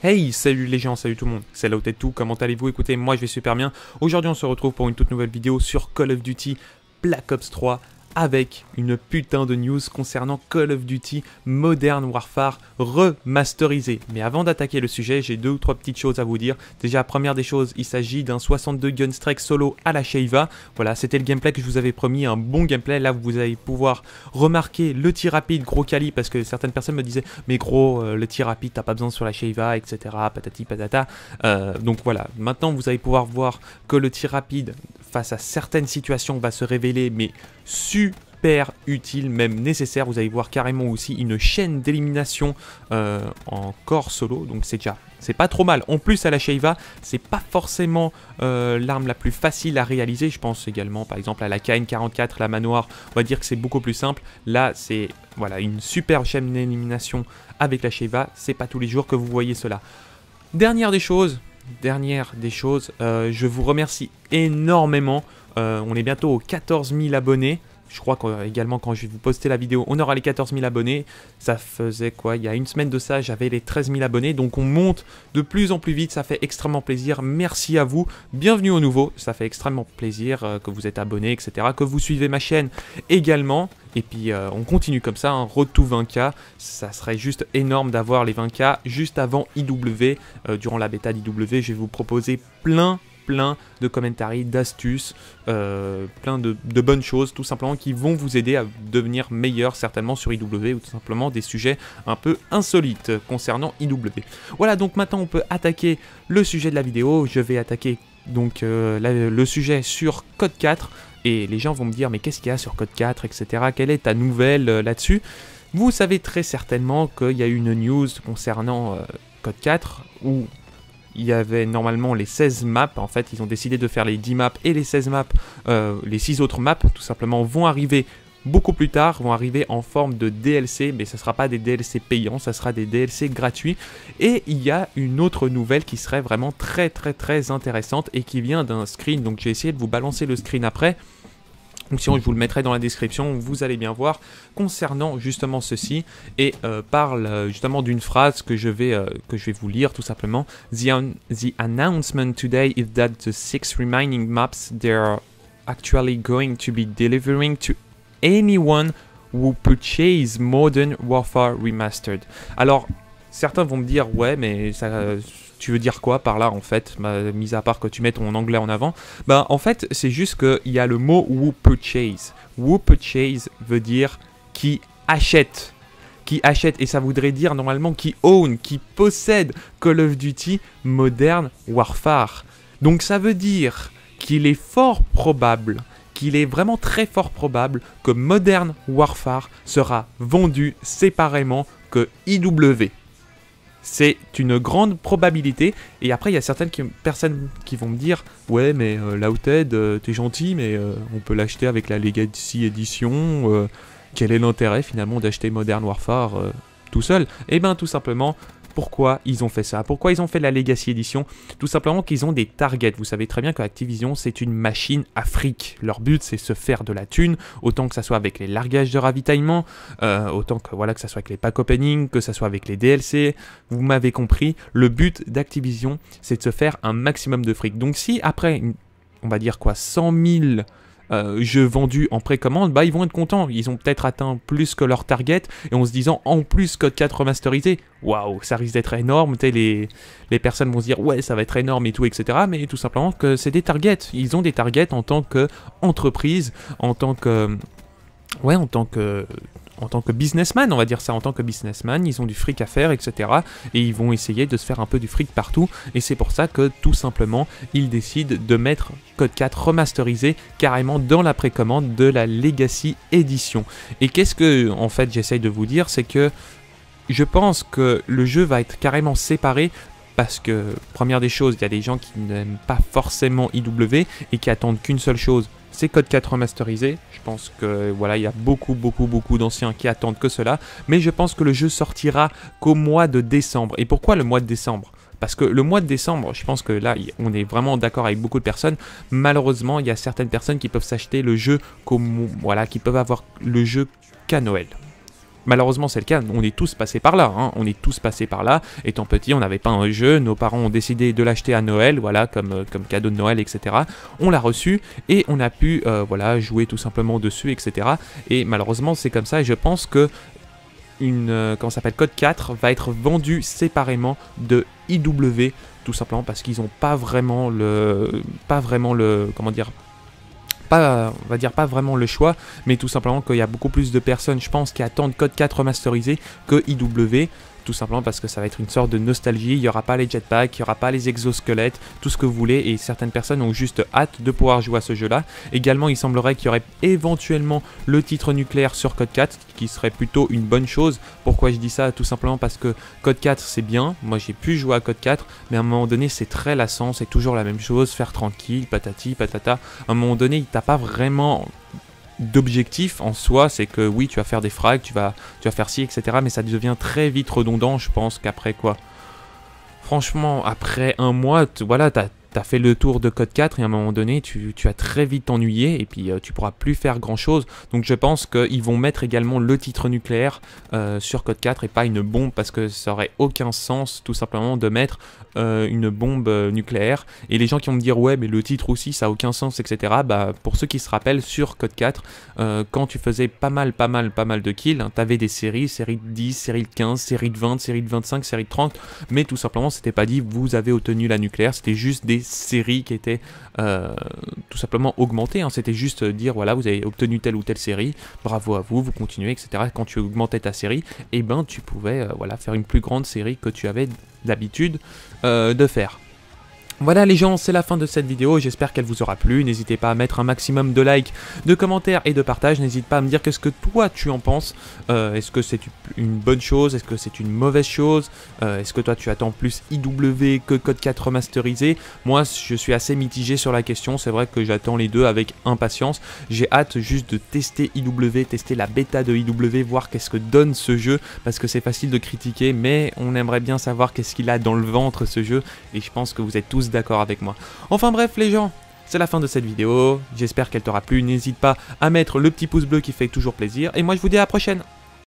Hey, salut les gens, salut tout le monde, c'est Laotet2, comment allez-vous? Écoutez, moi je vais super bien. Aujourd'hui on se retrouve pour une toute nouvelle vidéo sur Call of Duty Black Ops 3 avec une putain de news concernant Call of Duty Modern Warfare remasterisé. Mais avant d'attaquer le sujet, j'ai deux ou trois petites choses à vous dire. Déjà, première des choses, il s'agit d'un 62 Gunstrike solo à la Sheiva. Voilà, c'était le gameplay que je vous avais promis, un bon gameplay. Là, vous allez pouvoir remarquer le tir rapide, gros cali, parce que certaines personnes me disaient « Mais gros, le tir rapide, t'as pas besoin sur la Sheiva, etc. patati patata. » Donc voilà, maintenant vous allez pouvoir voir que le tir rapide, face à certaines situations, va se révéler, mais super utile, même nécessaire. Vous allez voir carrément aussi une chaîne d'élimination en corps solo, donc c'est pas trop mal. En plus à la Sheiva, c'est pas forcément l'arme la plus facile à réaliser. Je pense également par exemple à la KN44, la manoir, on va dire que c'est beaucoup plus simple. Là c'est voilà une super chaîne d'élimination avec la Sheiva, c'est pas tous les jours que vous voyez cela. Dernière des choses, je vous remercie énormément. On est bientôt aux 14 000 abonnés. Je crois qu'également quand je vais vous poster la vidéo, on aura les 14 000 abonnés. Ça faisait quoi? Il y a une semaine de ça, j'avais les 13 000 abonnés. Donc on monte de plus en plus vite, ça fait extrêmement plaisir. Merci à vous, bienvenue au nouveau. Ça fait extrêmement plaisir que vous êtes abonnés, etc. Que vous suivez ma chaîne également. Et puis on continue comme ça, road to 20K. Ça serait juste énorme d'avoir les 20K juste avant IW. Durant la bêta d'IW, je vais vous proposer plein de commentaires, d'astuces, plein de bonnes choses tout simplement qui vont vous aider à devenir meilleur certainement sur IW ou tout simplement des sujets un peu insolites concernant IW. Voilà, donc maintenant on peut attaquer le sujet de la vidéo. Je vais attaquer donc le sujet sur Code 4 et les gens vont me dire mais qu'est-ce qu'il y a sur Code 4, etc. Quelle est ta nouvelle là-dessus? Vous savez très certainement qu'il y a eu une news concernant Code 4 où il y avait normalement les 16 maps, en fait ils ont décidé de faire les 10 maps et les 16 maps, les 6 autres maps tout simplement vont arriver beaucoup plus tard, vont arriver en forme de DLC, mais ce ne sera pas des DLC payants, ça sera des DLC gratuits. Et il y a une autre nouvelle qui serait vraiment très intéressante et qui vient d'un screen, donc j'ai essayé de vous balancer le screen après. Donc sinon je vous le mettrai dans la description, vous allez bien voir concernant justement ceci et parle justement d'une phrase que je vais vous lire tout simplement. The announcement today is that the 6 remaining maps they're actually going to be delivering to anyone who purchase Modern Warfare Remastered. Alors certains vont me dire ouais mais ça... Tu veux dire quoi par là en fait, mis à part que tu mets ton anglais en avant? Ben en fait c'est juste qu'il y a le mot who purchase. Who purchase veut dire qui achète. Qui achète et ça voudrait dire normalement qui own, qui possède Call of Duty Modern Warfare. Donc ça veut dire qu'il est fort probable, qu'il est vraiment très fort probable que Modern Warfare sera vendu séparément que IW. C'est une grande probabilité. Et après, il y a certaines personnes qui vont me dire « Ouais, mais Laotet, t'es gentil, mais on peut l'acheter avec la Legacy Edition. Quel est l'intérêt finalement d'acheter Modern Warfare tout seul ?» Eh bien, tout simplement, pourquoi ils ont fait ça? Pourquoi ils ont fait la Legacy Edition? Tout simplement qu'ils ont des targets. Vous savez très bien que Activision, c'est une machine à fric. Leur but, c'est se faire de la thune, autant que ça soit avec les largages de ravitaillement, autant que, voilà, que ça soit avec les pack opening, que ça soit avec les DLC. Vous m'avez compris, le but d'Activision, c'est de se faire un maximum de fric. Donc si après, on va dire quoi, 100 000... jeux vendus en précommande, bah ils vont être contents, ils ont peut-être atteint plus que leur target, et en se disant en plus Code 4 remasterisé, waouh, ça risque d'être énorme, les personnes vont se dire ouais ça va être énorme et tout, etc. Mais tout simplement que c'est des targets, ils ont des targets en tant qu'entreprise, en tant que businessman, on va dire ça, en tant que businessman, ils ont du fric à faire, etc. Et ils vont essayer de se faire un peu du fric partout. Et c'est pour ça que, tout simplement, ils décident de mettre Code 4 remasterisé carrément dans la précommande de la Legacy Edition. Et qu'est-ce que, en fait, j'essaye de vous dire, c'est que je pense que le jeu va être carrément séparé. Parce que, première des choses, il y a des gens qui n'aiment pas forcément IW et qui attendent qu'une seule chose, c'est Code 4 remasterisé. Je pense que voilà, il y a beaucoup d'anciens qui attendent que cela. Mais je pense que le jeu sortira qu'au mois de décembre. Et pourquoi le mois de décembre? Parce que le mois de décembre, je pense que là, on est vraiment d'accord avec beaucoup de personnes. Malheureusement, il y a certaines personnes qui peuvent s'acheter le jeu, voilà, qui peuvent avoir le jeu qu'à Noël. Malheureusement, c'est le cas, on est tous passés par là, hein. On est tous passés par là. Étant petit, on n'avait pas un jeu, nos parents ont décidé de l'acheter à Noël, voilà, comme cadeau de Noël, etc. On l'a reçu et on a pu, voilà, jouer tout simplement dessus, etc. Et malheureusement, c'est comme ça, et je pense que comment ça s'appelle, Code 4 va être vendu séparément de IW, tout simplement parce qu'ils n'ont pas vraiment le, comment dire, pas, on va dire pas vraiment le choix, mais tout simplement qu'il y a beaucoup plus de personnes, je pense, qui attendent Code 4 remasterisé que IW, tout simplement parce que ça va être une sorte de nostalgie, il n'y aura pas les jetpacks, il n'y aura pas les exosquelettes, tout ce que vous voulez, et certaines personnes ont juste hâte de pouvoir jouer à ce jeu-là. Également, il semblerait qu'il y aurait éventuellement le titre nucléaire sur Code 4, qui serait plutôt une bonne chose. Pourquoi je dis ça? Tout simplement parce que Code 4 c'est bien, moi j'ai pu jouer à Code 4, mais à un moment donné c'est très lassant, c'est toujours la même chose, faire tranquille, patati, patata. À un moment donné, t'as pas vraiment d'objectif en soi, c'est que oui, tu vas faire des frags, tu vas faire ci, etc. Mais ça devient très vite redondant, je pense qu'après quoi. Franchement, après un mois, voilà, t'as fait le tour de Code 4 et à un moment donné, tu vas très vite t'ennuyer et puis tu pourras plus faire grand chose. Donc je pense qu'ils vont mettre également le titre nucléaire sur Code 4 et pas une bombe parce que ça aurait aucun sens tout simplement de mettre une bombe nucléaire. Et les gens qui vont me dire ouais mais le titre aussi ça a aucun sens, etc. Bah pour ceux qui se rappellent, sur Code 4, quand tu faisais pas mal de kills, hein, t'avais des séries de 10, série de 15, série de 20, série de 25, série de 30, mais tout simplement c'était pas dit vous avez obtenu la nucléaire, c'était juste des séries qui étaient tout simplement augmentées, hein. C'était juste dire voilà vous avez obtenu telle ou telle série, bravo à vous, vous continuez, etc. Quand tu augmentais ta série, et ben tu pouvais voilà, faire une plus grande série que tu avais l'habitude de faire. Voilà les gens, c'est la fin de cette vidéo, j'espère qu'elle vous aura plu, n'hésitez pas à mettre un maximum de likes, de commentaires et de partages, n'hésite pas à me dire qu'est-ce que toi tu en penses, est-ce que c'est une bonne chose, est-ce que c'est une mauvaise chose, est-ce que toi tu attends plus IW que Code 4 remasterisé? Moi je suis assez mitigé sur la question, c'est vrai que j'attends les deux avec impatience, j'ai hâte juste de tester IW, tester la bêta de IW, voir qu'est-ce que donne ce jeu, parce que c'est facile de critiquer, mais on aimerait bien savoir qu'est-ce qu'il a dans le ventre ce jeu, et je pense que vous êtes tous d'accord avec moi. Enfin bref les gens, c'est la fin de cette vidéo, j'espère qu'elle t'aura plu, n'hésite pas à mettre le petit pouce bleu qui fait toujours plaisir, et moi je vous dis à la prochaine.